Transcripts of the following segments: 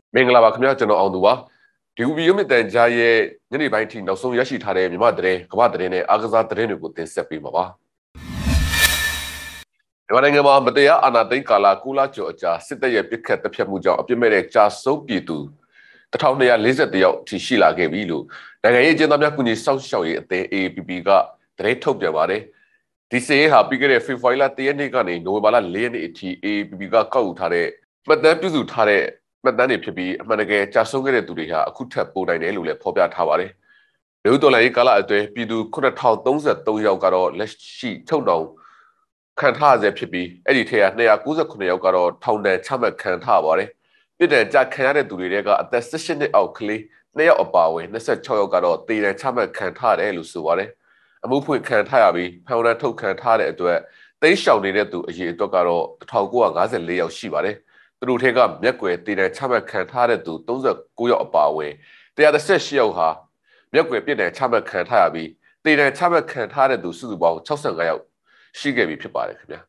မင်္ဂလာပါခင်ဗျာကျွန်တော်အောင်သူပါဒီဗီဒီယိုမြင့်တန်ကြားရဲ့ညနေပိုင်းထိနောက်ဆုံးရရှိထားတဲ့မြန်မာသတင်းကမ္ဘာသတင်းနဲ့အားကစားသတင်းတွေကိုတင်ဆက်ပေးမှာပါမြန်မာနိုင်ငံမှာမတရားအာဏာသိမ်းကာလ9လကျော်အကြာစစ်တပ်ရဲ့ပစ်ခတ်တပ်ဖြတ်မှုကြောင့်အပြစ်မဲ့တဲ့ကြာဆုံးပြည်သူ1240ယောက်ထိရှိလာခဲ့ပြီလို့နိုင်ငံရေးအကျဉ်းသားများကူညီစောင့်ရှောက်ရေးအသင်း AAPP ကသတင်းထုတ်ပြန်ပါတယ်ဒီစရေးဟာပြီးခဲ့တဲ့ဖေဖော်ဝါရီလ1ရက်နေ့ကနေနိုဝင်ဘာလ4ရက်နေ့အထိ AAPP ကကောက်ယူထားတဲ့မှတ်တမ်းပြုစုထားတဲ့မှတ်တမ်းတွေဖြစ်ပြီးအမှန်တကယ်ကြာဆုံးခဲ့တဲ့သူတွေဟာအခုထပ်ပိုနိုင်တယ်လို့လည်းဖော်ပြထားပါတယ်။မြို့တော်လည်းကာလအတွင်းပြည်သူ9033ယောက်ကတော့လက်ရှိထုတ်တောင်ခံထားရဆဲဖြစ်ပြီးအဲ့ဒီထဲက298ယောက်ကတော့ထောင်ဒဏ်ချမှတ်ခံထားပါတယ်။ပြည်ထောင်ကြခံရတဲ့သူတွေကအသက်18နှစ်အောက်ကလေး2ယောက်အပါအဝင်26ယောက်ကတော့တေတံချမှတ်ခံထားတယ်လို့ဆိုပါတယ်။အမှုဖွင့်ခံထားရပြီးဖောင်ရန်ထုတ်ခံထားတဲ့အတွက်တိတ်ရှောင်နေတဲ့သူအရေအတွက်ကတော့1954ယောက်ရှိပါတယ်။သူတို့ထဲကမျက်ကွယ်တည်တံချမှတ်ခံထားတဲ့သူ39ယောက်အပါအဝင်118ယောက်ဟာမျက်ကွယ်ပြည်တံချမှတ်ခံထားရပြီးတည်တံချမှတ်ခံထားတဲ့သူစုစုပေါင်း65ယောက်ရှိခဲ့ပြီဖြစ်ပါတယ်ခင်ဗျာ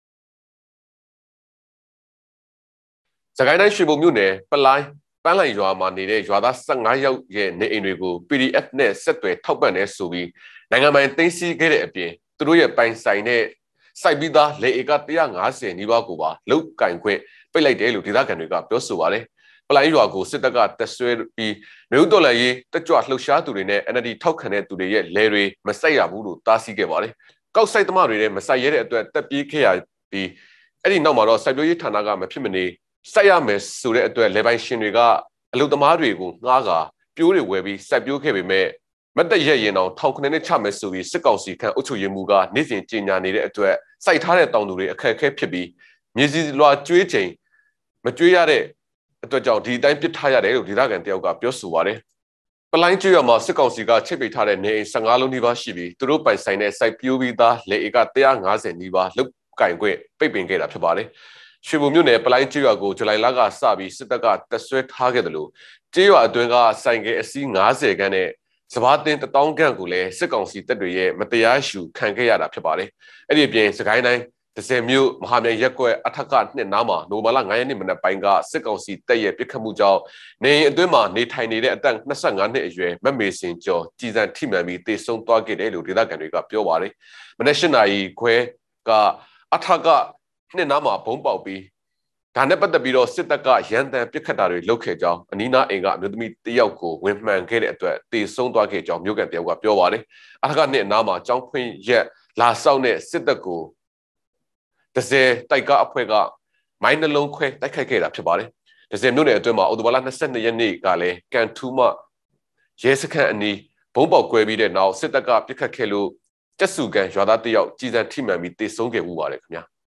စကိုင်းတိုင်းရွှေဘုံမြို့နယ်ပလိုင်းပန်းလိုင်ရွာမှာနေတဲ့ရွာသား15ယောက်ရဲ့နေအိမ်တွေကို PDF နဲ့ဆက်သွယ်ထောက်ပံ့နေဆိုပြီးနိုင်ငံပိုင်သိမ်းဆည်းခဲ့တဲ့အပြင်သူတို့ရဲ့ပိုင်ဆိုင်တဲ့စိုက်ပြီးသားလေဧက150နီးပါးကိုပါလုတ်ကင်ခွင့်ပိတ်လိုက်တယ်လို့ဒေသခံတွေကပြောဆိုပါတယ်။ပလိုင်းရွာကိုစစ်တပ်ကတက်ဆွဲပြီးမြို့တော်လည်းရေးတက်ကြွလှုပ်ရှားသူတွေနဲ့ NLD ထောက်ခံတဲ့သူတွေရဲ့လဲတွေမစိုက်ရဘူးလို့တားဆီးခဲ့ပါတယ်။ကောက်စိုက်သမားတွေနဲ့မစိုက်ရတဲ့အတွက်တက်ပြေးခဲ့ရပြီးအဲ့ဒီနောက်မှာတော့စိုက်ပျိုးရေးဌာနကမဖြစ်မနေစိုက်ရမယ်ဆိုတဲ့အတွက်လေပိုင်ရှင်တွေကအလုပ်သမားတွေကိုငှားကာပြိုးတွေဝယ်ပြီးစိုက်ပျိုးခဲ့ပေမဲ့မတ်တရက်ရင်အောင်19နှစ်ချမယ်ဆိုပြီးစစ်ကောင်စီခန့်အုပ်ချုပ်ရေးမှူးကနေ့စဉ်ကြေညာနေတဲ့အတွက်စိုက်ထားတဲ့တောင်သူတွေအခက်အခဲဖြစ်ပြီးမြေစီလွာကျွေးချိန်မကျွေးရတဲ့အတွက်ကြောင့်ဒီအတိုင်းပစ်ထားရတယ်လို့ဒေသခံတယောက်ကပြောဆိုပါတယ်။ပလိုင်းကျွေးရမှာစစ်ကောင်စီကချိတ်ပိတ်ထားတဲ့နေအိမ်15လုံးနီးပါးရှိပြီးသူတို့ပိုင်ဆိုင်တဲ့စိုက်ပျိုးပြီးသားလေဧက150နီးပါးလုတ်ကင်ခွင့်ပိတ်ပင်ခဲ့တာဖြစ်ပါတယ်။ရွှေဘုံမြို့နယ်ပလိုင်းကျွေးရကိုဇူလိုင်လကစပြီးစစ်တပ်ကတက်ဆွဲထားခဲ့တယ်လို့ကျွေးရအတွင်းကဆိုင်ကယ်အစီး90ခန်းနဲ့စဘာတင်1000ခန့်ကိုလည်းစစ်ကောင်စီတပ်တွေရဲ့မတရားရှုခံခဲ့ရတာဖြစ်ပါတယ်။အဲ့ဒီအပြင်စကိုင်းတိုင်း10မြို့မဟာမြိုင်ရက်ကွက်အထက်ကနှစ်နားမှာနိုမာလာ9ရက်နေ့မနက်ပိုင်းကစစ်ကောင်စီတပ်ရဲ့ပစ်ခတ်မှုကြောင့်နေအတွင်းမှာနေထိုင်နေတဲ့အသက်25နှစ်အရွယ်မမေစင်ကျော်ကြီးစံထိမှန်ပြီးတေဆုံးသွားခဲ့တယ်လို့ဒေသခံတွေကပြောပါတယ်။မနက်8နာရီခွဲကအထက်ကနှစ်နားမှာဘုံပေါက်ပြီးဒါနဲ့ပတ်သက်ပြီးတော့စစ်တပ်ကရန်တမ်းပစ်ခတ်တာတွေလုပ်ခဲ့ကြောင်းအနီးနားအိမ်ကအမျိုးသမီးတယောက်ကိုဝင်မှန်ခဲ့တဲ့အတွက်တေဆုံးသွားခဲ့ကြောင်းမြို့ကန်တယောက်ကပြောပါတယ်။အထက်ကနှစ်နားမှာကျောင်းဖွင့်ရက်လာဆောက်တဲ့စစ်တပ်ကိုတိုက်ကားအဖွဲ့ကမိုင်းနှလုံးခွဲတိုက်ခိုက်ခဲ့တာဖြစ်ပါတယ်။မြို့နယ်အတွင်းမှာအော်တိုဘာလ22ရက်နေ့ကလည်းကန်ထူးမရဲစခန်းအနီးဘုံပေါက်ကွဲပြီးတဲ့နောက်စစ်တပ်ကပစ်ခတ်ခဲ့လို့တက်စုကန်ရွာသားတယောက်ကြီးစံထိမှန်ပြီးတေဆုံးခဲ့မှုပါတယ်ခင်ဗျာ။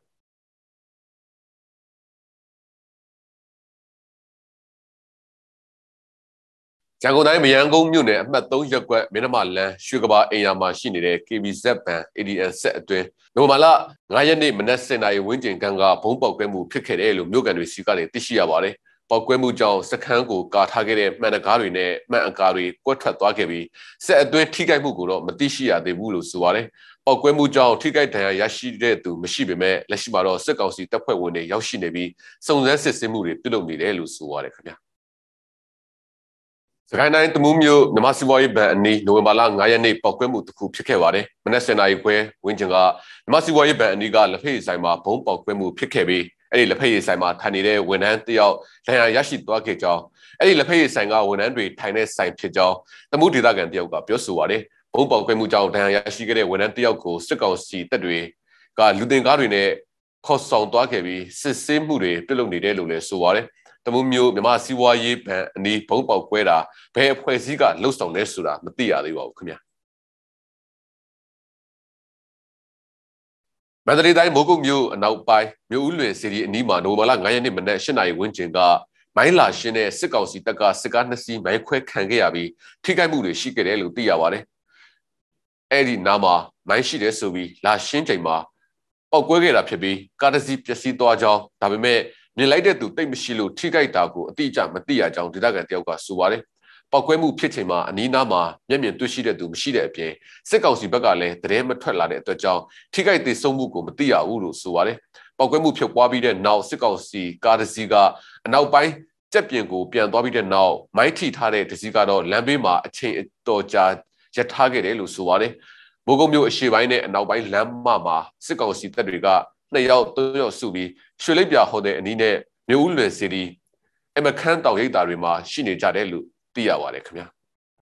ရန်ကုန်တိုင်းမရန်ကုန်မြို့နယ်အမှတ်3ရပ်ကွက်မင်းနမလန်းရွှေကဘာအိမ်ယာမှာရှိနေတဲ့ KBZ ဘန် ADN ဆက်အတွင်းနိုဝင်ဘာလ9ရက်နေ့မနက်7:00နာရီဝန်းကျင်ကဘုံပေါက်ကွဲမှုဖြစ်ခဲ့တယ်လို့မြို့ကန်တွေစီကနေသိရှိရပါတယ်။ပေါက်ကွဲမှုကြောင့်စခန်းကိုကာထားခဲ့တဲ့မှန်တကားတွေနဲ့မှန်အကာတွေကွက်ထွက်သွားခဲ့ပြီးဆက်အတွင်းထိခိုက်မှုကိုတော့မသိရှိရသေးဘူးလို့ဆိုပါတယ်။ပေါက်ကွဲမှုကြောင့်ထိခိုက်ဒဏ်ရာရရှိတဲ့သူမရှိပေမဲ့လက်ရှိမှာတော့စစ်ကောင်စီတပ်ဖွဲ့ဝင်တွေရောက်ရှိနေပြီးစုံစမ်းစစ်ဆေးမှုတွေပြုလုပ်နေတယ်လို့ဆိုပါတယ်ခင်ဗျာ။စကိုင်းတိုင်းတမူးမြို့မြမစီးပွားရေးဘဏ်အနီးနိုဝင်ဘာလ9ရက်နေ့ပောက်ကွဲမှုတစ်ခုဖြစ်ခဲ့ပါတယ်။မနက်7:00နာရီခွဲဝန်းကျင်ကမြမစီးပွားရေးဘဏ်အနီးကလက်ဖက်ရည်ဆိုင်မှာဘုံပောက်ကွဲမှုဖြစ်ခဲ့ပြီးအဲ့ဒီလက်ဖက်ရည်ဆိုင်မှာထိုင်နေတဲ့ဝန်ထမ်းတယောက်ဒဏ်ရာရရှိသွားခဲ့ကြောင်းအဲ့ဒီလက်ဖက်ရည်ဆိုင်ကဝန်ထမ်းတွေထိုင်တဲ့ဆိုင်ဖြစ်ကြောင်းတမူးဒေသခံတယောက်ကပြောဆိုပါတယ်။ဘုံပောက်ကွဲမှုကြောင့်ဒဏ်ရာရရှိခဲ့တဲ့ဝန်ထမ်းတယောက်ကိုစစ်ကောင်စီတပ်တွေကလူတင်ကားတွေနဲ့ခေါ်ဆောင်သွားခဲ့ပြီးစစ်ဆေးမှုတွေပြုလုပ်နေတယ်လို့လည်းဆိုပါတယ်။တမူးမြို့မြမစီးပွားရေးဘဏ်အနီးဘုံပေါက်ကွဲတာဘယ်အဖွဲ့အစည်းကလှုပ်ဆောင်လဲဆိုတာမသိရသေးပါဘူးခင်ဗျာမန္တလေးတိုင်းမိုးကုတ်မြို့အနောက်ပိုင်းမြို့ဦးလွင်စီရီအနီးမှာနိုဝင်ဘာလ9ရက်နေ့မနက်8:00နာရီဝန်းကျင်ကမိုင်းလာရှင်းတဲ့စစ်ကောင်စီတပ်ကစစ်ကား2စီးမိုင်းခွဲခံခဲ့ရပြီးထိခိုက်မှုတွေရှိခဲ့တယ်လို့သိရပါတယ်အဲ့ဒီနားမှာမိုင်းရှိတယ်ဆိုပြီးလာရှင်းချိန်မှာပောက်ကွဲခဲ့တာဖြစ်ပြီးကားတစ်စီးပျက်စီးသွားကြောင်းဒါပေမဲ့မြင်လိုက်တဲ့သူတိတ်မရှိလို့ထိခိုက်တာကိုအတိအကျမသိရကြောင်းဒေသခံတယောက်ကဆိုပါတယ်။ပောက်ကွဲမှုဖြစ်ချိန်မှာအနီးနားမှာမျက်မြင်တွေ့ရှိတဲ့သူမရှိတဲ့အပြင်စစ်ကောင်စီဘက်ကလည်းသတင်းမထွက်လာတဲ့အတွက်ကြောင့်ထိခိုက်သေးဆုံးမှုကိုမသိရဘူးလို့ဆိုပါတယ်။ပောက်ကွဲမှုဖြစ်ပွားပြီးတဲ့နောက်စစ်ကောင်စီကားတစ်စီးကအနောက်ပိုင်းကြက်ပြင်ကိုပြန်သွားပြီးတဲ့နောက်မိုင်းထိထားတဲ့တစည်းကတော့လမ်းဘေးမှာအချိန်တော်ကြာရထားခဲ့တယ်လို့ဆိုပါတယ်။မိုးကုတ်မြို့အရှေ့ပိုင်းနဲ့အနောက်ပိုင်းလမ်းမမှာစစ်ကောင်စီတပ်တွေက2ယောက်3ယောက်စုပြီးရွှေလိပ်ပြဟိုတယ်အနီးနဲ့မြို့ဦးလွယ်စီတီအမခန်းတောင်ရိပ်သာတွေမှာရှိနေကြတယ်လို့သိရပါတယ်ခင်ဗျာ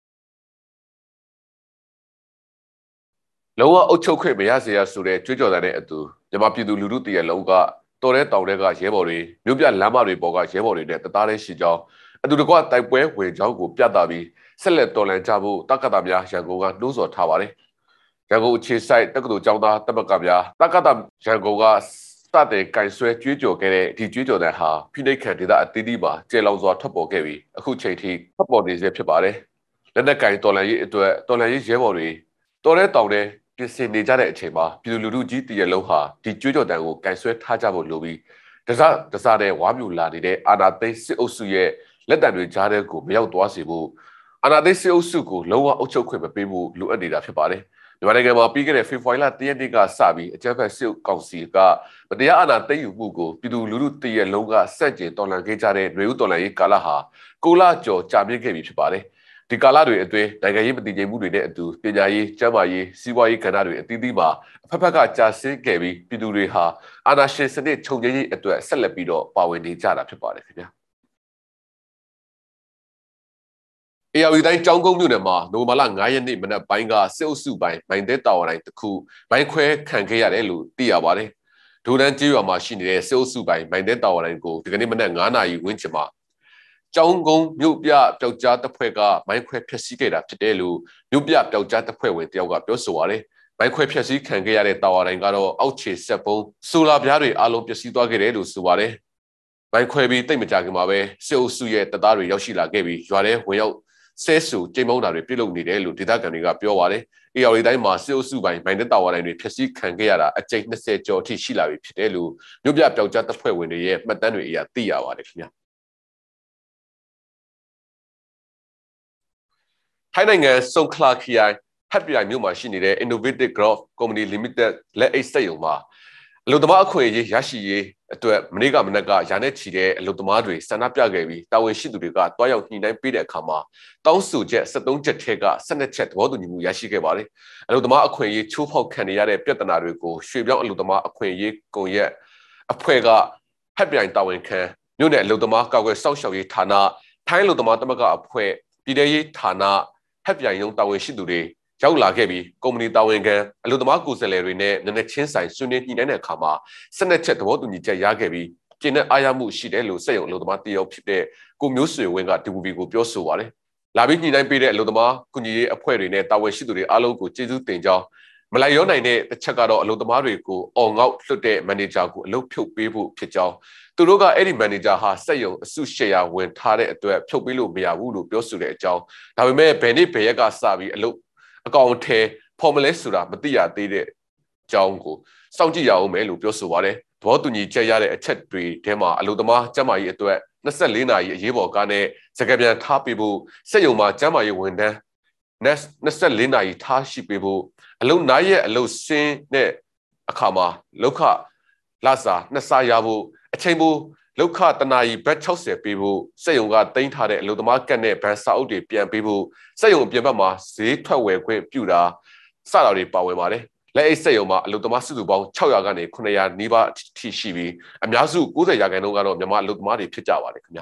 ။လုံးဝအုပ်ချုပ်ခွင့်မရစေရဆိုတဲ့ကြွေးကြော်တဲ့အတူမြန်မာပြည်သူလူထုတရလုံးကတော်တဲ့တောင်တွေကရဲဘော်တွေမြို့ပြလမ်းမတွေပေါ်ကရဲဘော်တွေနဲ့တသားတည်းရှိကြောင်းအတူတကွတိုက်ပွဲဝင်ကြောင်းကိုပြသပြီးဆက်လက်တော်လှန်ကြဖို့တက္ကသိုလ်များရန်ကုန်ကနှိုးဆော်ထားပါတယ်။ရန်ကုန်အခြေစိုက်တက္ကသိုလ်ကျောင်းသားတမကများတက္ကသိုလ်ရန်ကုန်ကစတဲ့ကင်ဆွဲကြွေးကြော်ခဲ့တဲ့ဒီကြွေးကြော်တဲ့ဟာဖိနှိပ်ခံဒေသအသီးသီးမှာကျေလောင်စွာထွက်ပေါ်ခဲ့ပြီးအခုချိန်ထိထွက်ပေါ်နေစေဖြစ်ပါတယ်။လက်နက်ကင်တော်လှန်ရေးအတွက်တော်လှန်ရေးရဲဘော်တွေတော်တဲ့တောင်တဲ့ပြင်ဆင်နေကြတဲ့အချိန်မှာပြည်သူလူထုကြီးတရလုံးဟာဒီကြွေးကြော်တန်ကိုကင်ဆွဲထားကြဖို့လိုပြီးတစားတဲ့ဝါမျိုးလာနေတဲ့အာနာသိန်းစစ်အုပ်စုရဲ့လက်တံတွေကြားတဲ့ကိုမရောက်သွားစေဖို့အာနာသိန်းစစ်အုပ်စုကိုလုံးဝအုပ်ချုပ်ခွင့်မပေးဖို့လိုအပ်နေတာဖြစ်ပါတယ်။မြန်မာနိုင်ငံမှာပြီးခဲ့တဲ့ဖေဖော်ဝါရီလ1ရက်နေ့ကစပြီးအကြမ်းဖက်စစ်ကောင်စီကမတရားအာဏာသိမ်းယူမှုကိုပြည်သူလူထုတရလုံးကစန့်ကျင်တော်လှန်ခဲ့ကြတဲ့ຫນွေဦးတော်လှန်ရေးကာလဟာ6လကျော်ကြာမြင့်ခဲ့ပြီဖြစ်ပါတယ်။ဒီကာလတွေအတွင်းနိုင်ငံရေးမတည်ငြိမ်မှုတွေနဲ့အတူပညာရေး၊ကျန်းမာရေး၊စီးပွားရေးကဏ္ဍတွေအသီးသီးမှာအဖက်ဖက်ကကြာဆင်းခဲ့ပြီးပြည်သူတွေဟာအာဏာရှင်စနစ်ချုပ်ငြိမ်းရေးအတွက်ဆက်လက်ပြီးတော့ပါဝင်နေကြတာဖြစ်ပါတယ်ခင်ဗျာ။အေယာဝတီတိုင်းကျောင်းကုန်းမြို့နယ်မှာနိုဝင်ဘာလ9ရက်နေ့မနက်ပိုင်းကစစ်အုပ်စုပိုင်းမိုင်းတဲတာဝါတိုင်းတစ်ခုမိုင်းခွဲခံခဲ့ရတယ်လို့သိရပါတယ်။ဒိုဒန်ကျေးရွာမှာရှိနေတဲ့စစ်အုပ်စုပိုင်းမိုင်းတဲတာဝါတိုင်းကိုဒီကနေ့မနက်9နာရီဝန်းကျင်မှာကျောင်းကုန်းမြို့ပြပျောက်ကြားတပ်ဖွဲ့ကမိုင်းခွဲဖျက်ဆီးခဲ့တာဖြစ်တယ်လို့မြို့ပြပျောက်ကြားတပ်ဖွဲ့ဝင်တယောက်ကပြောဆိုပါတယ်။မိုင်းခွဲဖျက်ဆီးခံခဲ့ရတဲ့တာဝါတိုင်းကတော့အောက်ခြေဆက်ပုံးဆိုလာပြားတွေအလုံးပျက်စီးသွားခဲ့တယ်လို့ဆိုပါတယ်။မိုင်းခွဲပြီးတိတ်မကြခင်မှာပဲစစ်အုပ်စုရဲ့တပ်သားတွေရောက်ရှိလာခဲ့ပြီးရွာထဲဝင်ရောက်ဆဲဆူကြိမ်မုံတာတွေပြုလုပ်နေတယ်လို့ဒေသခံတွေကပြောပါတယ်။အေယာဝတီတိုင်းမှာစစ်အုပ်စုပိုင်းမိုင်းတဲ့တာဝါတိုင်းတွေဖျက်ဆီးခံခဲ့ရတာအကြိမ်20ကျော်အထိရှိလာပြီဖြစ်တယ်လို့မြို့ပြပျောက်ကြားတပ်ဖွဲ့ဝင်တွေရဲ့မှတ်တမ်းတွေအရသိရပါတယ်ခင်ဗျာ။ထိုင်းနိုင်ငံစုံခလာခရိုင်ဟတ်ပြိုင်မြို့မှာရှိနေတဲ့ Innovative Growth Company Limited လက်အိတ်စက်ရုံမှာအလုပ်သမားအခွင့်အရေးရရှိရေးအတွက်မနေ့ကမနက်ကရာနဲ့ချီတဲ့အလုပ်သမားတွေဆန္ဒပြခဲ့ပြီးတာဝန်ရှိသူတွေကတွားရောက်ညှိနှိုင်းပေးတဲ့အခါမှာတောင်းဆိုချက်73ချက်ထဲက12ချက်သဘောတူညီမှုရရှိခဲ့ပါတယ်။အလုပ်သမားအခွင့်အရေးချိုးဖောက်ခံနေရတဲ့ပြဿနာတွေကိုရွှေပြောင်းအလုပ်သမားအခွင့်အရေးကွန်ရက်အဖွဲ့ကဟတ်ပြိုင်တာဝန်ခံမြို့နယ်အလုပ်သမားကာကွယ်စောင့်ရှောက်ရေးဌာနထိုင်းအလုပ်သမားသမဂ္ဂအဖွဲ့ပြည်ထရေးဌာနဟတ်ပြိုင်ရုံးတာဝန်ရှိသူတွေရောက်လာခဲ့ပြီးကုမ္ပဏီတာဝန်ခံအလုပ်သမားကိုယ်စားလှယ်တွေနဲ့နည်းနည်းချင်းဆိုင်ဆွေးနွေးညှိနှိုင်းတဲ့အခါမှာ12ချက်သဘောတူညီချက်ရခဲ့ပြီးကျင်းတဲ့အားရမှုရှိတယ်လို့စက်ရုံအလုပ်သမားတယောက်ဖြစ်တဲ့ကိုမျိုးဆွေဝင်းက DVB ကိုပြောဆိုပါတယ်။လာပြီးညှိနှိုင်းပေးတဲ့အလုပ်သမားကုညီရေးအဖွဲ့တွေနဲ့တာဝန်ရှိသူတွေအားလုံးကိုကျေးဇူးတင်ကြောင်းမလိုက်ရောနိုင်တဲ့တစ်ချက်ကတော့အလုပ်သမားတွေကိုအော်ငေါက်လွှတ်တဲ့မန်နေဂျာကိုအလုပ်ဖြုတ်ပေးဖို့ဖြစ်ကြောင်းသူတို့ကအဲ့ဒီမန်နေဂျာဟာစက်ရုံအစုရှယ်ယာဝင်ထားတဲ့အတွက်ဖြုတ်ပေးလို့မရဘူးလို့ပြောဆိုတဲ့အကြောင်းဒါပေမဲ့ဘယ်နေ့ဘယ်ရက်ကစပြီးအလုပ်အကောင့်ထဲဖော်မလဲဆိုတာမသိရသေးတဲ့အကြောင်းကိုစောင့်ကြည့်ရအောင်မယ်လို့ပြောဆိုပါတယ်သဘောတူညီချက်ရတဲ့အချက်တွေထဲမှာအလုပ်သမားကျန်းမာရေးအတွက်24နာရီအရေးပေါ်ကားနဲ့စကားပြန်ထားပေးဖို့စက်ရုံမှာကျန်းမာရေးဝန်ထမ်း24နာရီထားရှိပေးဖို့အလုပ်နားရဲ့အလုပ်ဆင်းတဲ့အခါမှာလောက်ခလစာနှစ်ဆရဖို့အချိန်ပိုလောက်ခတနာရီဘတ်60ပေးဖို့စက်ရုံကတင်ထားတဲ့အလုပ်သမားကတ်နဲ့ဘန်စာအုပ်တွေပြန်ပေးဖို့စက်ရုံအပြင်ဘက်မှာဈေးထွက်ဝယ်ခွင့်ပြုတာစတာတွေပါဝင်ပါတယ်လက်အိတ်စက်ရုံမှာအလုပ်သမားစုစုပေါင်း600ကနေ900နီးပါးထိရှိပြီးအများစု90%ကတော့မြန်မာအလုပ်သမားတွေဖြစ်ကြပါတယ်ခင်ဗျာ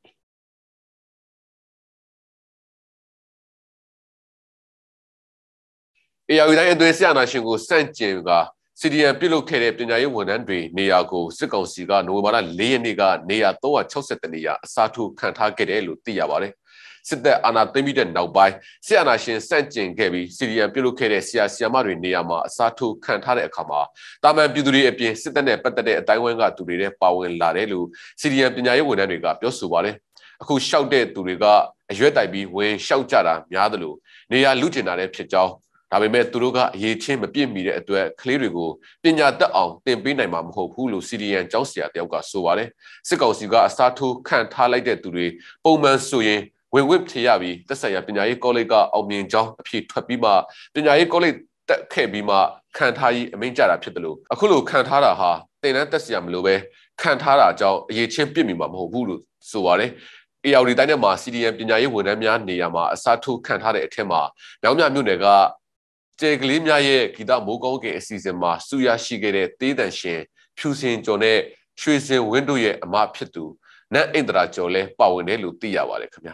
အေယာဝတီတိုင်းအတွင်းဆရာနာရှင်ကိုစန့်ကျင်ကCDM ပြုလုပ်ခဲ့တဲ့ပညာရေးဝန်ထမ်းတွေနေရာကိုစစ်ကောင်စီကနိုဝင်ဘာလ4ရက်နေ့ကနေရာ360နေရာအစားထိုးခံထားခဲ့တယ်လို့သိရပါတယ်စစ်တပ်အာဏာသိမ်းပြီးတဲ့နောက်ပိုင်းဆရာနာရှင်စန့်ကျင်ခဲ့ပြီး CDM ပြုလုပ်ခဲ့တဲ့ဆရာဆရာမတွေနေရာမှာအစားထိုးခံထားတဲ့အခါမှာတာမန်ပြည်သူတွေအပြင်စစ်တပ်နဲ့ပတ်သက်တဲ့အတိုင်းအဝိုင်းကသူတွေနဲ့ပါဝင်လာတယ်လို့ CDM ပညာရေးဝန်ထမ်းတွေကပြောဆိုပါတယ်အခုရှောက်တဲ့သူတွေကအရွက်တိုက်ပြီးဝင်ရှောက်ကြတာများတယ်လို့နေရာလူကျင်တာလည်းဖြစ်ကြောင်းဒါပေမဲ့သူတို့ကအရေးချင်းမပြည့်မီတဲ့အတွက်ကလေးတွေကိုပညာတတ်အောင်သင်ပေးနိုင်မှာမဟုတ်ဘူးလို့ CDN ကျောင်းဆရာတယောက်ကဆိုပါတယ်စစ်ကောင်စီကအစားထိုးခန့်ထားလိုက်တဲ့သူတွေပုံမှန်ဆိုရင်ဝင်ဝစ်ထရပြီးသက်ဆိုင်ရာပညာရေးကောလိပ်ကအောင်မြင်ကျောင်းအဖြစ်ထွက်ပြီးမှပညာရေးကောလိပ်တက်ခဲ့ပြီးမှခန့်ထားရေးအမိန့်ကြတာဖြစ်တယ်လို့အခုလိုခန့်ထားတာဟာသင်တန်းတက်စရာမလိုပဲ看他啦叫也签别名嘛，冇不如说话嘞。要你当年嘛 ，CDM ပညာရေးဝန်ထမ်းများနေရာမှာအစားထိုးခံထားတဲ့အထက်မှာမြောင်းမြမြို့နယ်ကကျေကလေးများရဲ့ဂီတမိုးကောင်းကင်အစီအစဉ်မှာစုရရှိခဲ့တဲ့တေးတန်ရှင်ဖြူစင်ကျော်နဲ့ရွှေစင်ဝင်းတို့ရဲ့အမဖြစ်သူနတ်အိန္ဒရာကျော်လဲပါဝင်တယ်လို့သိရပါတယ်ခင်ဗျာ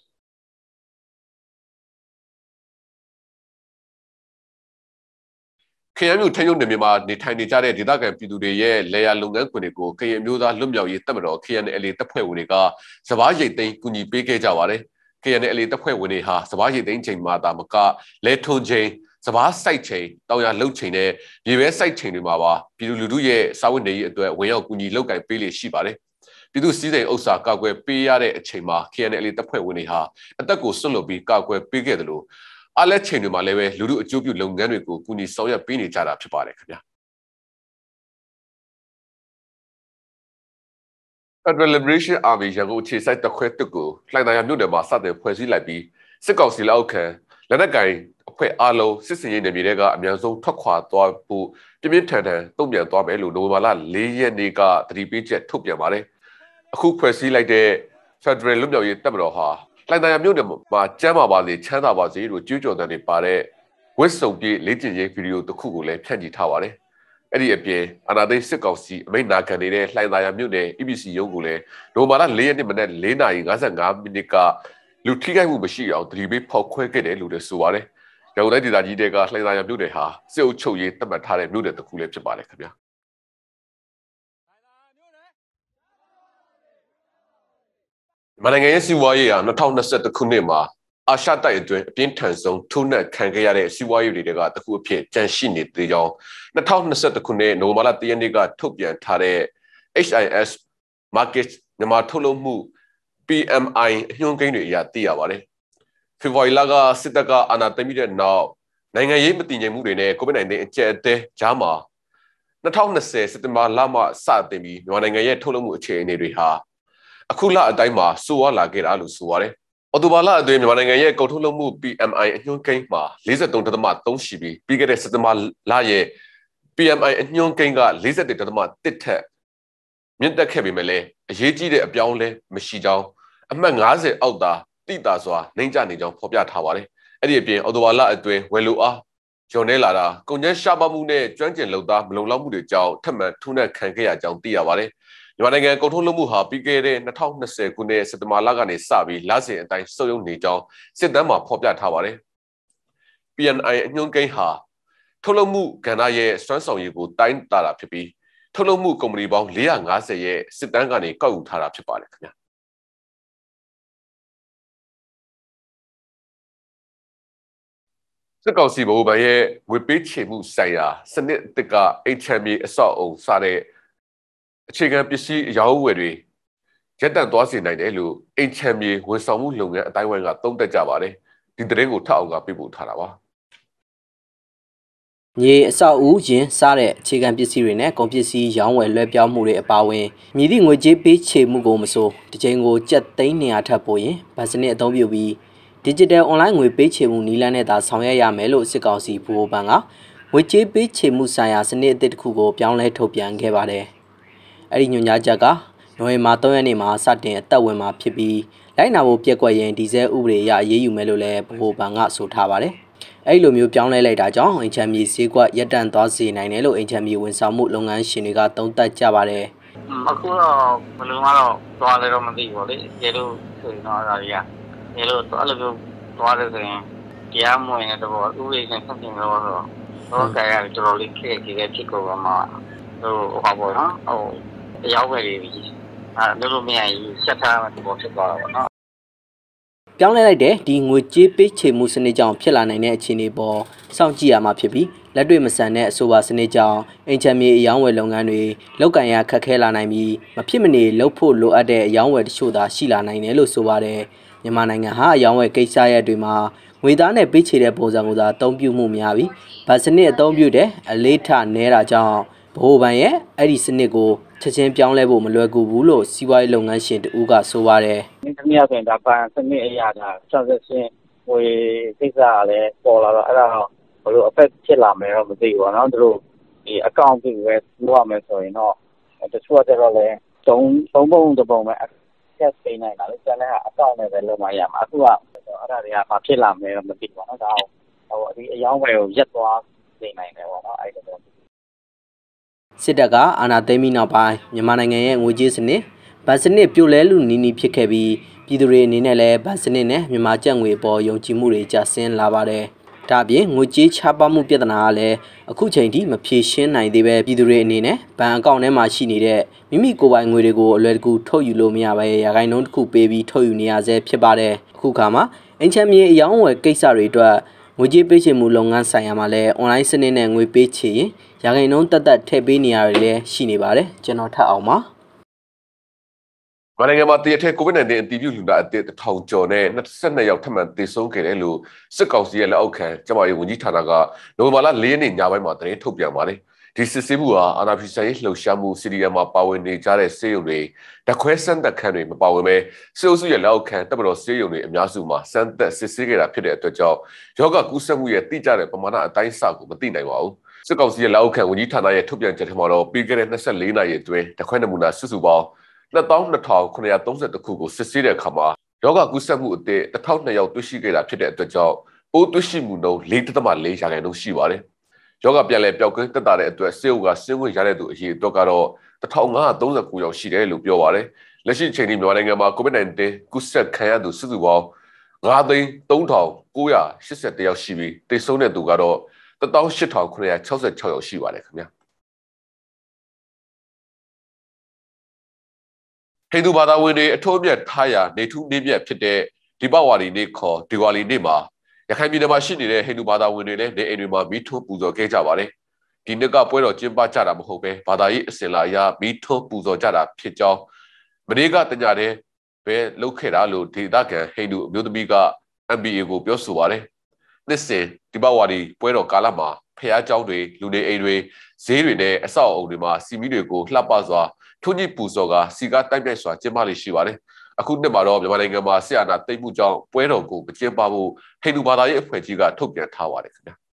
ခရမ်းမြို့ထန်းရုံနယ်မြေမှာနေထိုင်နေကြတဲ့ဒေသခံပြည်သူတွေရဲ့လေယာလုပ်ငန်းခွင်တွေကိုကရင်မျိုးသားလွတ်မြောက်ရေးတပ်မတော် KNLA တပ်ဖွဲ့ဝင်တွေကစပားရိတ်သိမ်းကူညီပေးခဲ့ကြပါတယ်။ KNLA တပ်ဖွဲ့ဝင်တွေဟာစပားရိတ်သိမ်းချိန်မှာတာမကလဲထွန်ချိန်စပားစိုက်ချိန်တောင်ရလှုပ်ချိန်နဲ့မြေပဲစိုက်ချိန်တွေမှာပါပြည်သူလူထုရဲ့စာဝတ်နေရေးအတွက်ဝင်ရောက်ကူညီလုပ်ကင်ပေးလေရှိပါတယ်။ပြည်သူစည်းစိမ်ဥစ္စာကာကွယ်ပေးရတဲ့အချိန်မှာ KNLA တပ်ဖွဲ့ဝင်တွေဟာအသက်ကိုစွန့်လွတ်ပြီးကာကွယ်ပေးခဲ့တယ်လို့အားလက်ချိန်တွေမှာလည်းပဲလူထုအကျိုးပြုလုပ်ငန်းတွေကိုကူညီဆောင်ရွက်ပေးနေကြတာဖြစ်ပါတယ်ခင်ဗျာ Federal Liberation Army ရန်ကုန်ခြေစိုက်တခွဲတက်ကိုလှိုင်သာယာမြို့နယ်မှာစတင်ဖွဲ့စည်းလိုက်ပြီးစစ်ကောင်စီလက်အောက်ခံလက်နက်ကိုင်အဖွဲ့အားလုံးစစ်စင်ရေးနယ်မြေတွေကအများဆုံးထွက်ခွာသွားဖို့ပြင်းပြထန်ထန်တုံ့ပြန်သွားမယ်လို့နိုဝင်ဘာလ4ရက်နေ့ကသတိပေးချက်ထုတ်ပြန်ပါတယ်အခုဖွဲ့စည်းလိုက်တဲ့ Federal လွတ်မြောက်ရေးတပ်မတော်ဟာလှိုင်သာယာမြို့နယ်မှာကျမ်းမာပါစေချမ်းသာပါစေလို့ကြွေးကြော်တဲ့နေပါတဲ့ဝစ်စုံပြေးလေ့ကျင့်ရေးဗီဒီယိုတစ်ခုကိုလည်းဖြန့်ချိထားပါတယ်အဲ့ဒီအပြင်အာနာသိစစ်ကောင်စီအမိန့်နာခံနေတဲ့လှိုင်သာယာမြို့နယ် EBC ရုံးကိုလည်းနိုဝင်ဘာလ4ရက်နေ့မနက်4:55မိနစ်ကလူထိခိုက်မှုမရှိအောင်သတိပေးဖောက်ခွဲခဲ့တယ်လို့လည်းဆိုပါတယ်။ရန်ကုန်တိုင်းဒေသကြီးတွေကလှိုင်သာယာမြို့နယ်ဟာစစ်အုပ်ချုပ်ရေးတတ်မှတ်ထားတဲ့မြို့နယ်တစ်ခုလည်းဖြစ်ပါတယ်ခင်ဗျာ။ ။နိုင်ငံရဲ့စီးပွားရေးဟာ2021ခုနှစ်မှာအာရှတိုက်အတွင်းအပြင်းထန်ဆုံးထိုးနှက်ခံခဲ့ရတဲ့စီးပွားရေးတွေကတခုအဖြစ်ကြန့်ရှိနေသေးကြောင်း2021ခုနှစ်နိုဝင်ဘာလ10ရက်နေ့ကထုတ်ပြန်ထားတဲ့ HIS Market မြန်မာထုတ်လုပ်မှု PMI အညွှန်းကိန်းတွေအရသိရပါတယ်။ဖေဖော်ဝါရီလကစစ်တပ်ကအာဏာသိမ်းပြီးတဲ့နောက်နိုင်ငံရေးမတည်ငြိမ်မှုတွေနဲ့ COVID-19 အကျပ်အတည်းကြားမှာ2020စက်တင်ဘာလမှစတင်ပြီးမြန်မာနိုင်ငံရဲ့ထုတ်လုပ်မှုအခြေအနေတွေဟာအခုလအတိုင်းမှာဆိုးဝါးလာခဲ့တာလို့ဆိုပါတယ်။အော်တိုဘာလအတွင်းမြန်မာနိုင်ငံရဲ့ကုန်ထုတ်လုပ်မှု PMI အညွှန်းကိန်းမှာ43.3ရှိပြီးပြီးခဲ့တဲ့စက်တင်ဘာလရဲ့ PMI အညွှန်းကိန်းက41.1ထက်မြင့်တက်ခဲ့ပေမဲ့လည်းအရေးကြီးတဲ့အပြောင်းအလဲမရှိကြောင်းအမှတ်50အောက်သာတိတာစွာနှိမ့်ကျနေကြောင်းဖော်ပြထားပါတယ်။အဲ့ဒီအပြင်အော်တိုဘာလအတွင်းဝယ်လိုအားကျော်နေလာတာကုန်ကျန်းရှားပါမှုနဲ့ကျွမ်းကျင်လုပ်သားမလုံလောက်မှုတွေကြောင့်ထပ်မံထုနှက်ခံခဲ့ရကြောင်းသိရပါတယ်။မြန်မာနိုင်ငံကုန်ထုတ်လုပ်မှုဟာပြီးခဲ့တဲ့2020ခုနှစ်စက်တင်ဘာလကနေစပြီးလစဉ်အတိုင်းစုံရုံနေကြောင်းစစ်တမ်းမှာဖော်ပြထားပါတယ်။ PNI အညွှန်းကိန်းဟာထုတ်လုပ်မှုကဏ္ဍရဲ့စွမ်းဆောင်ရည်ကိုတိုင်းတာတာဖြစ်ပြီးထုတ်လုပ်မှုကုမ္ပဏီပေါင်း450ရဲ့စစ်တမ်းကနေကောက်ယူထားတာဖြစ်ပါတယ်ခင်ဗျာစစ်ကောင်စီဗဟိုဘဏ်ရဲ့ငွေပေးချေမှုဆိုင်ရာစနစ်တစ်က HMA အဆောက်အုံစတဲ့အခြေခံပစ္စည်းအရောင်းဝယ်တွေရပ်တန့်သွားစေနိုင်တယ်လို့ HMA ဝန်ဆောင်မှုလုပ်ငန်းအတိုင်းအဝိုင်းကသုံးသပ်ကြပါတယ်ဒီသတင်းကိုထပ်အောင်ကပြပို့ထားတာပါမြေအဆောက်အဦယင်စားတဲ့အခြေခံပစ္စည်းတွေနဲ့ကုန်ပစ္စည်းရောင်းဝယ်လွှဲပြောင်းမှုတွေအပါအဝင်မြည်သည့်ငွေကြေးပေးချေမှုကိုမဆိုတစ်ချိန်ကိုကျပ်သိန်း200ထပ်ပို့ရင်ဗတ်စနစ်အသုံးပြုပြီး Digital Online ငွေပေးချေမှုနည်းလမ်းနဲ့သာဆောင်ရွက်ရမယ်လို့စစ်ကောင်စီဗဟိုဘဏ်ကငွေကြေးပေးချေမှုဆိုင်ရာစနစ်အသစ်တစ်ခုကိုပြောင်းလဲထုတ်ပြန်ခဲ့ပါတယ်။အဲ့ဒီညွှန်ကြားချက်ကနိုဝင်ဘာ3ရက်နေ့မှာစတင်အသက်ဝင်မှာဖြစ်ပြီးလိုက်နာဖို့ပြက်ကွက်ရင်ဒီဇယ်ဥပဒေအရအရေးယူမယ်လို့လည်းဗဟိုဘဏ်ကဆိုထားပါတယ်။အဲ့လိုမျိုးပြောင်းလဲလိုက်တာကြောင့်အိမ်ချမ်းမြေဈေးကွက်ရပ်တန့်သွားစေနိုင်တယ်လို့အိမ်ချမ်းမြေဝန်ဆောင်မှုလုပ်ငန်းရှင်တွေကသုံးသပ်ကြပါတယ်။အခုတော့ဘယ်လိုမှတော့သွားလဲတော့မသိဘူးလေ။ရေလို့ဆိုရင်တော့ဒါကြီးကရေလို့အဲ့လိုမျိုးသွားတယ်ဆိုရင်တရားမဝင်တဲ့တော့ဥပဒေနဲ့ဆက်တင်တော့တော့ကြရတယ်တော်တော်လေးခက်ခဲတဲ့ဖြစ်ကုန်မှာဟိုဟာပေါ့နော်ဟိုတရားဝယ်တွေလို့မရရင်ဆက်ထားမှတော့ဖြစ်သွားတာပေါ့နော်ပြောင်းလဲလိုက်တဲ့ဒီငွေကြေးပေးချေမှုစနစ်ကြောင့်ဖြစ်လာနိုင်တဲ့အခြေအနေပေါ်စောင့်ကြည့်ရမှာဖြစ်ပြီးလက်တွေ့မဆန်တဲ့အဆိုပါစနစ်ကြောင့်အင်ချမ်းမြေအယောင်းဝယ်လုပ်ငန်းတွေလောက်ကန်ရခက်ခဲလာနိုင်ပြီးမဖြစ်မနေလှုပ်ဖို့လိုအပ်တဲ့အယောင်းဝယ်တချို့သာရှိလာနိုင်တယ်လို့ဆိုပါတယ်မြန်မာနိုင်ငံဟာအယောင်းဝယ်ကိစ္စရပ်တွေမှာငွေသားနဲ့ပေးချေတဲ့ပုံစံကိုသာအသုံးပြုမှုများပြီးဗတ်စနစ်အသုံးပြုတဲ့အလေးထားနေတာကြောင့်ဗဟိုဘဏ်ရဲ့အဲ့ဒီစနစ်ကိုချက်ချင်းပြောင်းလဲဖို့မလွယ်ကူဘူးလို့စီးပွားရေးလုပ်ငန်းရှင်တူကဆိုပါတယ်။ဒီနေ့ဆိုရင်ဒါပန်စနစ်အရာဒါဆက်ဆက်ချင်းဝေကိစ္စကလည်းပေါ်လာတော့အဲ့ဒါတော့ဘယ်လို effect ဖြစ်လာမယ်တော့မသိဘူးပေါ့နော်။သူတို့ဒီ account တွေပဲလုပ်ရမယ်ဆိုရင်တော့တချို့ကတော့လည်းသုံးပုံတစ်ပုံပဲဆက်ပေးနိုင်တာလေကျန်တဲ့ဟာအကောင့်နဲ့ပဲလုံမရမှာအခုကအဲ့ဒါတွေကဘာဖြစ်လာမလဲမသိပါဘူးဒါဒီအယောင်းဝယ်ကိုရက်သွားနေနိုင်တယ်ပေါ့နော်အဲ့ဒါစစ်တပ်ကအာဏာသိမ်းပြီးနောက်ပိုင်းမြန်မာနိုင်ငံရဲ့ငွေကြေးစနစ်ဗတ်စနစ်ပြိုလဲလူနီးနီးဖြစ်ခဲ့ပြီးပြည်သူတွေအနေနဲ့လည်းဗတ်စနစ်နဲ့မြန်မာကျပ်ငွေပေါ်ယုံကြည်မှုတွေကျဆင်းလာပါတယ်။ဒါ့အပြင်ငွေကြေးချပမှုပြဿနာကလည်းအခုချိန်ထိမဖြေရှင်းနိုင်သေးပဲပြည်သူတွေအနေနဲ့ဘဏ်အကောင့်ထဲမှာရှိနေတဲ့မိမိကိုယ်ပိုင်ငွေတွေကိုအလွယ်တကူထုတ်ယူလို့မရဘဲရာခိုင်နှုန်းတစ်ခုပေးပြီးထုတ်ယူနေရဆဲဖြစ်ပါတယ်။အခုခါမှာအင်ချမ်းမြေအယောင်းဝယ်ကိစ္စတွေအတွက်ငွေကြေးပေးချေမှုလုပ်ငန်းဆိုင်ရာမှာလည်းအွန်လိုင်းစနစ်နဲ့ငွေပေးချေရင်ရာခိုင်နှုန်းတက်ထည့်ပေးနေရတယ်လည်းရှိနေပါတယ်ကျွန်တော်ထပ်အောင်ပါနိုင်ငံမှာတရထက် COVID-19 အတည်ပြုလူနာအသစ်1000ကျော်နဲ့22ယောက်ထပ်မံသေဆုံးခဲ့တယ်လို့စစ်ကောင်စီရဲ့လက်အောက်ခံကျန်းမာရေးဝန်ကြီးဌာနကနိုဝင်ဘာလ4ရက်နေ့ညပိုင်းမှာသတင်းထုတ်ပြန်ပါတယ်ဒီစစ်ဆေးမှုဟာအာဏာဖီဆိုင်ရေးလှုပ်ရှားမှု CDM မှာပါဝင်နေကြတဲ့စေယုံတွေတခွဲစမ်းသပ်ခန်းတွေမပါဝင်ပဲစစ်အုပ်စုရဲ့လက်အောက်ခံတပ်မတော်စေယုံတွေအများစုမှာစမ်းသပ်စစ်ဆေးခဲ့တာဖြစ်တဲ့အတွက်ကြောင့်ယောဂကူးစက်မှုရဲ့တိကျတဲ့ပမာဏအတိုင်းအဆကိုမသိနိုင်ပါဘူးစစ်ကောင်စီရဲ့လက်အောက်ခံဝန်ကြီးဌာနရဲ့ထုတ်ပြန်ချက်ထဲမှာတော့ပြီးခဲ့တဲ့24နာရီအတွင်းတခွဲနမူနာစုစုပေါင်း22,932 ခုကိုစစ်ဆေးတဲ့အခါမှာယောဂကူးစက်မှုအသစ်1,200ယောက်တွေ့ရှိခဲ့တာဖြစ်တဲ့အတွက်ကြောင့်ပိုးတွေ့ရှိမှုနှုန်း 4.4% ရှိပါတယ်။ယောဂပြန်လည်ပျောက်ကင်းသက်သာတဲ့အတွက်စေအုပ်ကဆင်းဝင်ရတဲ့သူအရေအတွက်ကတော့1,539ယောက်ရှိတယ်လို့ပြောပါတယ်။လက်ရှိချိန်ထိမြန်မာနိုင်ငံမှာ COVID-19 ကူးစက်ခံရသူစုစုပေါင်း9,3,981 ယောက်ရှိပြီးသေဆုံးတဲ့သူကတော့18,966 ယောက်ရှိပါတယ်ခင်ဗျာ။ဟိန္ဒူဘာသာဝင်တွေအထွတ်အမြတ်ထားရာနေထူးနေမြတ်ဖြစ်တဲ့ဒီပဝါရီနေ့ခေါ်ဒီဝါလီနေ့မှာရခိုင်ပြည်နယ်မှာရှိနေတဲ့ဟိန္ဒူဘာသာဝင်တွေလည်းနေအိမ်တွေမှာမီးထွန်းပူဇော်ခဲ့ကြပါတယ်။ဒီနှစ်ကပွဲတော်ကျင်းပကြတာမဟုတ်ပဲဘာသာရေးအစဉ်လာအရမီးထွန်းပူဇော်ကြတာဖြစ်ကြောင်းမနေ့ကတညတည်းပဲလုပ်ခဲ့တာလို့ဒေသခံဟိန္ဒူအမျိုးသမီးက MBA ကိုပြောဆိုပါတယ်။နှစ်စဉ်ဒီပဝါရီပွဲတော်ကာလမှာဖျားเจ้าတွေလူနေအိမ်တွေဈေးတွေနဲ့အဆောက်အအုံတွေမှာစီမီတွေကိုလှပစွာထွန်းညှိပူဇော်ကစီကားတိုက်ပြိုက်စွာကျင်းပလေးရှိပါတယ်။အခုနှစ်မှာတော့မြန်မာနိုင်ငံမှာဆရာနာတိတ်မှုကြောင့်ပွဲတော်ကိုမကျင်းပဖို့ဟိန္ဒူဘာသာရေးအဖွဲ့ကြီးကထုတ်ပြန်ထားပါတယ်ခင်ဗျာ။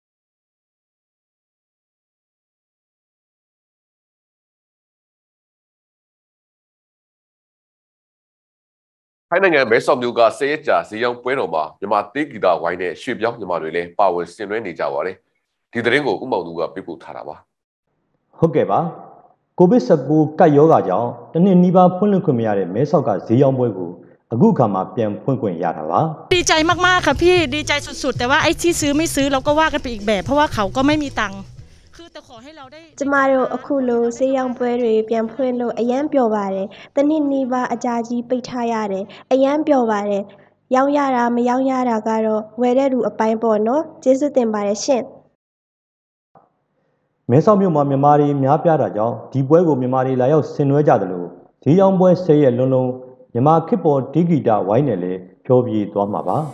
ထိုင်းနိုင်ငံမဲဆောက်မြို့က10ရက်ကြာဇီးရောင်းပွဲတော်မှာမြန်မာတေးဂီတဝိုင်းနဲ့ရွှေပြောင်းမြန်မာတွေလည်းပါဝင်ဆင်နွှဲနေကြပါတယ်။ဒီသတင်းကိုဥမောင်သူကပြပို့ထားတာပါ။ဟုတ်ကဲ့ပါ။ကိုဗစ်-19 ကပ်ရောဂါကြောင့်တနင်္နီးပါးဖွင့်လှစ်ခွင့်မရတဲ့မဲဆောက်ကဈေးရောင်းပွဲကိုအခုခါမှာပြန်ဖွင့်ခွင့်ရတာပါดีใจมากๆค่ะพี่ดีใจสุดๆแต่ว่าไอ้ที่ซื้อไม่ซื้อเราก็ว่ากันไปอีกแบบเพราะว่าเขาก็ไม่มีตังค์คือแต่ขอให้เราได้ကျမတို့အခုလိုဈေးရောင်းပွဲတွေပြန်ဖွင့်လို့အရန်ပျော်ပါတယ်တနည်းနီးပါးအကြာကြီးပိတ်ထားရတယ်အရန်ပျော်ပါတယ်ရောင်းရတာမရောင်းရတာကတော့ဝယ်တဲ့လူအပိုင်းပေါ့နော်ကျေးဇူးတင်ပါတယ်ရှင်မဲဆောက်မြို့မှာမြန်မာတွေများပြားတာကြောင့်ဒီပွဲကိုမြန်မာတွေလာရောက်ဆင်နွှဲကြတယ်လို့ဈေးရောင်းပွဲ10ရက်လုံးလုံးမြန်မာခေတ်ပေါ်ဒီဂီတာဝိုင်းနဲ့လည်းဖြောပြေးသွားမှာပါ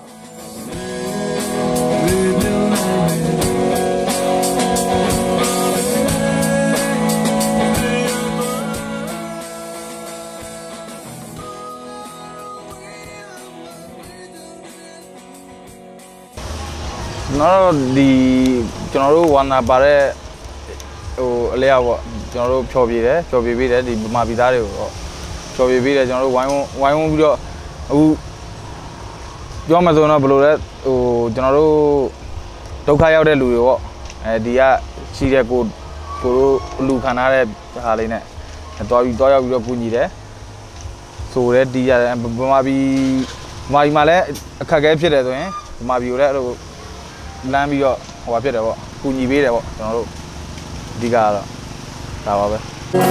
နော်ဒီကျွန်တော်တို့ဝါနာပါတဲ့အလဲပေါ့ကျွန်တော်တို့ဖြောပြေးတယ်ဖြောပြေးပြီးတယ်ဒီဗမာပြည်သားတွေကိုတော့ဖြောပြေးပြီးတယ်ကျွန်တော်တို့ဝိုင်းဝန်းပြီးတော့အခုပြောမှဆိုတော့ဘယ်လိုလဲကျွန်တော်တို့ဒုက္ခရောက်တဲ့လူတွေပေါ့ဒီကရှိတဲ့ကိုတို့လူခံထားတဲ့ဟာလေးနဲ့တွားရောက်ပြီးတော့ပူညီတယ်ဆိုတော့ဒီရတယ်ဗမာပြည်မှာလည်းအခက်အခဲဖြစ်တယ်ဆိုရင်ဗမာပြည်ကိုလည်းအဲ့လိုလမ်းပြီးတော့ဟိုပါဖြစ်တယ်ပေါ့ပူညီပေးတယ်ပေါ့ကျွန်တော်တို့အဓိကကတော့ဒါပါပဲ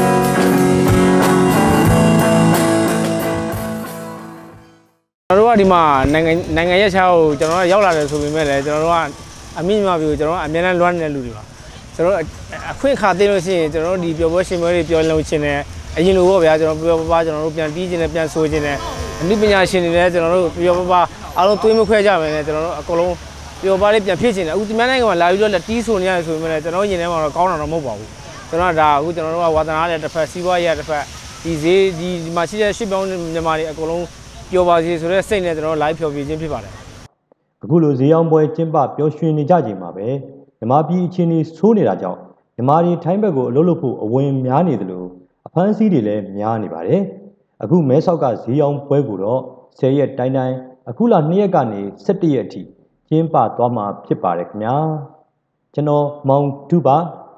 ကျွန်တော်တို့ကဒီမှာနိုင်ငံရဲ့ခြားကိုကျွန်တော်တို့ရောက်လာတယ်ဆိုပေမဲ့လည်းကျွန်တော်တို့ကအမိမြန်မာပြည်ကိုကျွန်တော်တို့အများနဲ့လွှမ်းနေတဲ့လူတွေပါကျွန်တော်တို့အခွင့်အခါသိလို့ရှိရင်ကျွန်တော်တို့ဒီပျော်ပွဲရှင်ပွဲတွေပျော်လုံချင်တယ်အရင်လိုပေါ့ဗျာကျွန်တော်ပျော်ပါကျွန်တော်တို့ပြန်တီးချင်တယ်ပြန်ဆိုချင်တယ်အနုပညာရှင်တွေလည်းကျွန်တော်တို့ပျော်ပါအားလုံးသွေးမခွဲကြမယ်နဲ့ကျွန်တော်တို့အကုန်လုံးပျော်ပါလေးပြန်ဖြစ်ချင်တယ်အခုဒီနိုင်ငံမှာလာပြီးတော့တီးဆိုနေရတယ်ဆိုပေမဲ့လည်းကျွန်တော်ညင်ထဲမှာတော့ကောင်းတာတော့မဟုတ်ပါဘူးကျွန်တော်ဒါအခုကျွန်တော်တို့ကဝါသနာနဲ့တစ်ဖက်စီးပွားရေးတစ်ဖက်ဒီဈေးဒီမှာရှိတဲ့ရွှေပြောင်းမြန်မာတွေအကုန်လုံးပျော်ပါစေဆိုတဲ့စိတ်နဲ့ကျွန်တော် live ဖြော်ပြခြင်းဖြစ်ပါတယ်အခုလိုဈေးရောင်းပွဲကျင်းပပျော်ရွှင်နေကြချိန်မှာပဲမြန်မာပြည်အခြေအနေဆိုးနေတာကြောင့်မြန်မာတွေထိုင်းဘက်ကိုအလုပ်လုပ်ဖို့အဝင်များနေတယ်လို့အဖမ်းဆီးတွေလည်းများနေပါတယ်အခုမဲဆောက်ကဈေးရောင်းပွဲကိုတော့10ရက်တိုင်းအခုလ2ရက်ကနေ17ရက်အထိကျင်းပသွားမှာဖြစ်ပါတယ်ခင်ဗျာကျွန်တော်မောင်တူပါ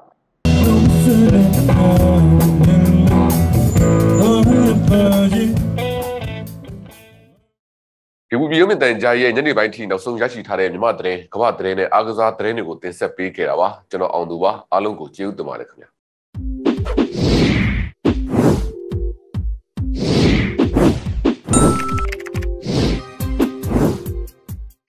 ဒီဘူပြည်ရုံးမြင့်တန်ကြားရဲ့ညနေပိုင်းထိနောက်ဆုံးရရှိထားတဲ့မြန်မာသတင်းကမ္ဘာသတင်းနဲ့အားကစားသတင်းတွေကိုတင်ဆက်ပေးခဲ့တာပါကျွန်တော်အောင်သူပါအားလုံးကိုကျေးဇူးတင်ပါတယ်ခင်ဗျာ